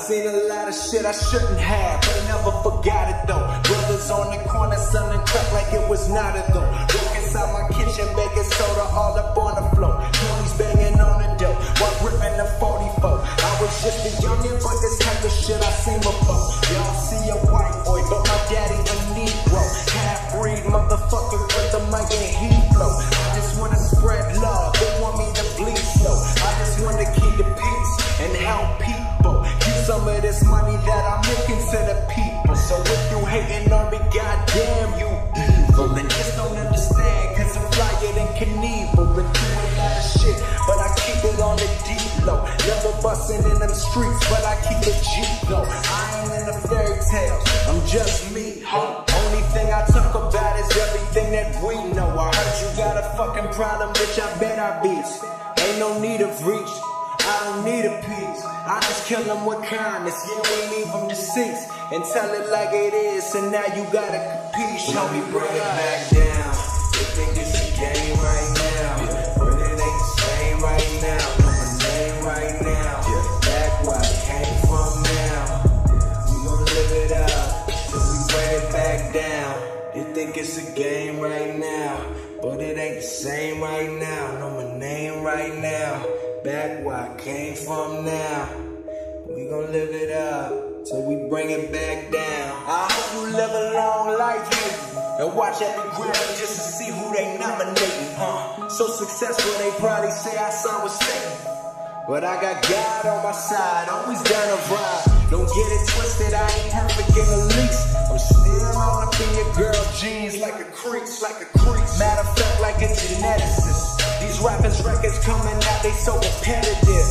seen a lot of shit I shouldn't have, but never forgot it though. Brothers on the corner selling crack like it was not a though. Walk inside my kitchen, baking soda all up on the floor. Homies banging on the dough while gripping the 44. I was just a youngin', but this type of shit I seen before. Y'all see a white boy, but my daddy a Negro. Half-breed motherfucker with the mic and heat flow. I just wanna spread love, they want me to bleed slow. I just wanna keep the peace and help people. Use some of this money that I'm making to the people. So if you hating on me, goddamn you evil. And just don't understand, cause I'm flyer than Knievel. Been doing a lot of shit, but I keep it on the deep low. Never bustin' in them streets, but I keep it G though. I ain't in a fairy tale, I'm just me, ho. Only thing I talk about is everything that we know. I heard you got a fucking problem, bitch, I bet I beat. Ain't no need of reach, I don't need a piece. I just kill them with kindness, yeah, we leave them deceased. And tell it like it is, and now you gotta compete. Show me bring it back down. They think it's a game right now, but it ain't the same right now. Know my name right now, back where I came from now. We gon' live it up till we bring it back down. They think it's a game right now, but it ain't the same right now. Know my name right now, back where I came from now. We gon' live it up till we bring it back down. I hope you live a long life, nigga, and watch every Grammy just to see who they nominating, So successful they probably say I signed with Satan, but I got God on my side, always down to ride. Don't get it twisted, I ain't perfect in the least. I'm still all up in your girl jeans like a crease, Matter of fact, like a geneticist. These rappers records coming out, they so repetitive.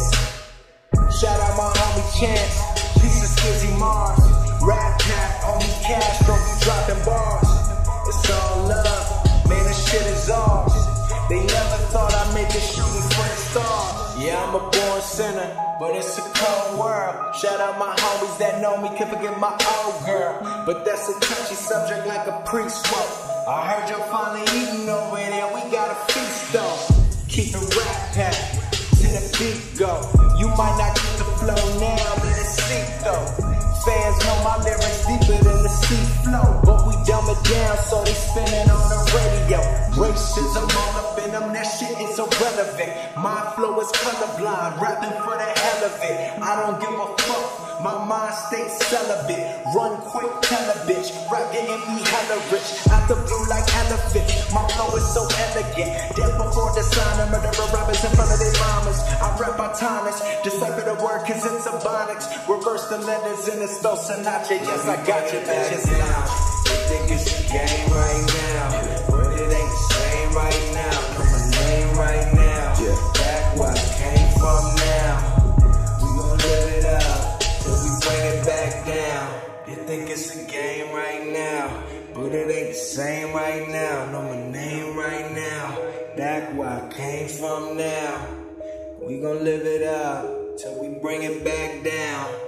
Shout out my homie Chance, piece of Skizzy Mars. Rap Pack, homie Castro, you dropping bars. It's all love, man, this shit is ours. They never thought I'd make it shooting for the stars. Yeah, I'm a born sinner, but it's a cold world. Shout out my homies that know me, can't forget my old girl. But that's a touchy subject like a priest smoke. I heard you're finally eating over there, we got a feast though. Keep the Rap Pack to the beat go. You might not get the flow now, let it seep though. Fans know my lyrics deeper than the sea flow, but we dumb it down so they spinning on the radio. Racism all up in them, that shit is irrelevant. My flow is colorblind, rapping for the hell of it. I don't give a fuck, my mind stays celibate. Run quick, tell a bitch, rap getting me hella rich. Out the blue like elephant, my flow is so elegant. Death before the sign of murderer rappers in front of their mamas. I rap by tonics, decipher the word cause it's ebonics. Reverse the letters in the spell Sinatra, yes I got you bitches now. They think it's a game right now, but it ain't the same right now. Know my name right now, back where I came from now. We gon' live it up till we bring it back down. They think it's a game right now, but it ain't the same right now. Know my name right now, back where I came from now. We gon' live it up till we bring it back down.